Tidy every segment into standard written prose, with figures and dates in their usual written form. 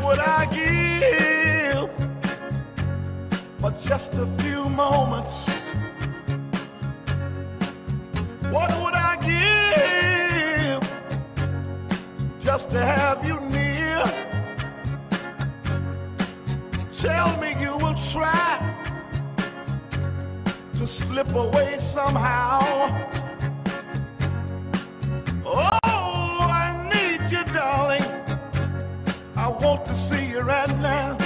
would I give for just a few moments? What would I give just to have you near? Tell me you will try to slip away somehow. Oh, I need you, darling. I want to see you right now.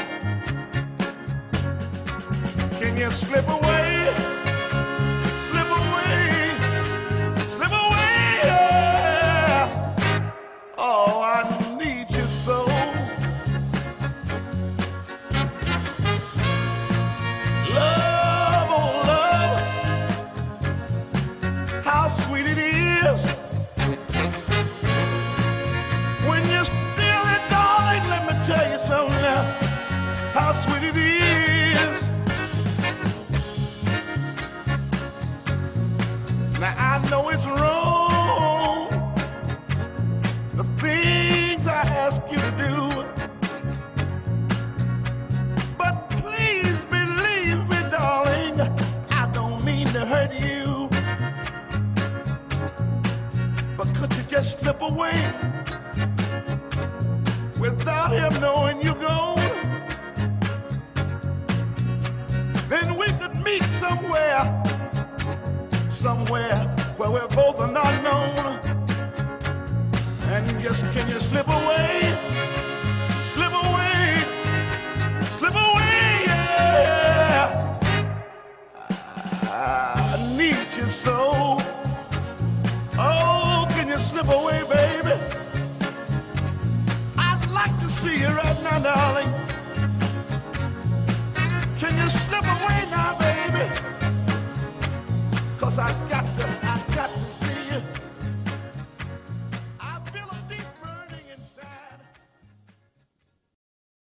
Can you slip away? Slip away. Slip away. Yeah. Oh, I need you so. Love, oh love, how sweet it is when you're still it, darling. Let me tell you something now. How sweet it is. Now I know it's wrong, the things I ask you to do, but please believe me, darling, I don't mean to hurt you. But could you just slip away without him knowing you're gone? Then we could meet somewhere where we're both are not known. And just can you slip away? Slip away. Slip away, yeah. I need you so. Oh, can you slip away, baby? I'd like to see you right now, darling. Can you slip away now, baby? 'Cause I got to see